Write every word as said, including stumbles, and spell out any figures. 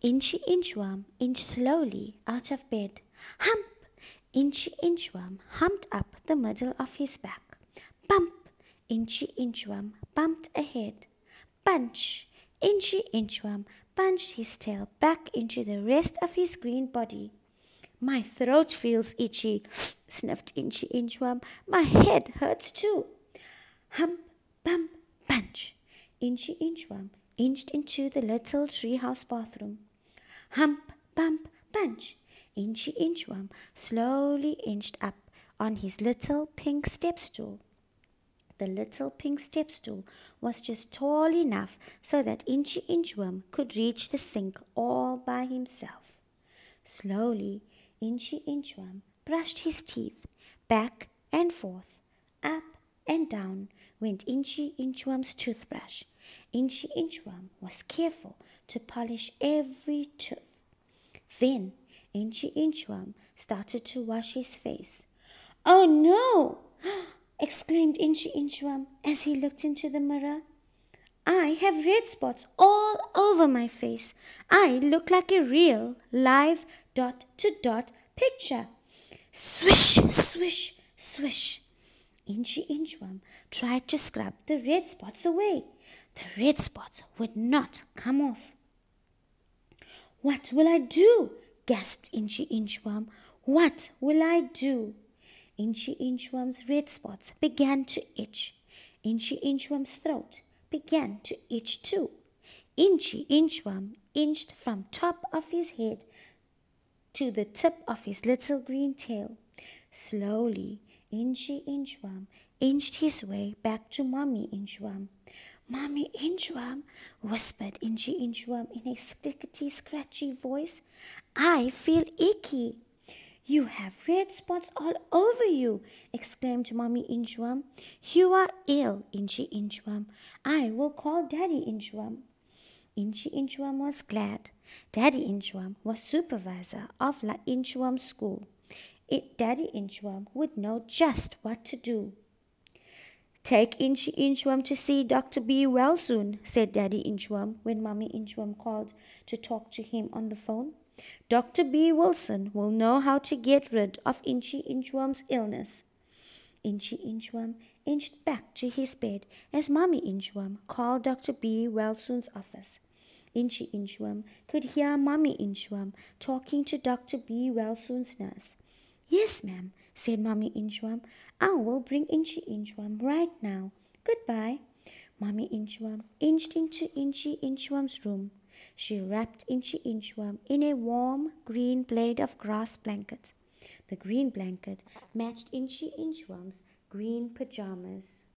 Inchi Inchworm inched slowly out of bed. Hump! Inchi Inchworm humped up the middle of his back. Bump! Inchi Inchworm bumped ahead. Punch! Inchi Inchworm punched his tail back into the rest of his green body. My throat feels itchy, sniffed Inchi Inchworm. My head hurts too. Hump, bump, punch. Inchi Inchworm inched into the little treehouse bathroom. Hump, bump, punch. Inchi Inchworm slowly inched up on his little pink step stool. The little pink step stool was just tall enough so that Inchi Inchworm could reach the sink all by himself. Slowly, Inchi Inchworm brushed his teeth. Back and forth, up and down went Inchi Inchworm's toothbrush. Inchi Inchworm was careful to polish every tooth. Then Inchi Inchworm started to wash his face. "Oh no!" exclaimed Inchi Inchworm as he looked into the mirror. "I have red spots all over my face. I look like a real, live, dot-to-dot picture." Swish, swish, swish. Inchi Inchworm tried to scrub the red spots away. The red spots would not come off. "What will I do?" gasped Inchi Inchworm. "What will I do?" Inchi Inchworm's red spots began to itch. Inchi Inchworm's throat began to itch too. Inchi Inchworm inched from top of his head to the tip of his little green tail. Slowly, Inchi Inchworm inched his way back to Mommy Inchworm. "Mommy Inchworm," whispered Inchi Inchworm in a scrickety, scratchy voice, "I feel icky." "You have red spots all over you," exclaimed Mommy Inchworm. "You are ill, Inchi Inchworm. I will call Daddy Inchworm." Inchi Inchworm was glad. Daddy Inchworm was supervisor of La Inchworm School. It, Daddy Inchworm would know just what to do. "Take Inchi Inchworm to see Doctor B well soon," said Daddy Inchworm when Mommy Inchworm called to talk to him on the phone. "Doctor B Wilson will know how to get rid of Inchi Inchworm's illness." Inchi Inchworm inched back to his bed as Mommy Inchworm called Doctor B Wilson's office. Inchi Inchworm could hear Mommy Inchworm talking to Doctor B Wilson's nurse. "Yes, ma'am," said Mommy Inchworm. "I will bring Inchi Inchworm right now. Goodbye." Mommy Inchworm inched into Inchi Inchworm's room. She wrapped Inchi Inchworm in a warm green blade of grass blanket. The green blanket matched Inchi Inchworm's green pajamas.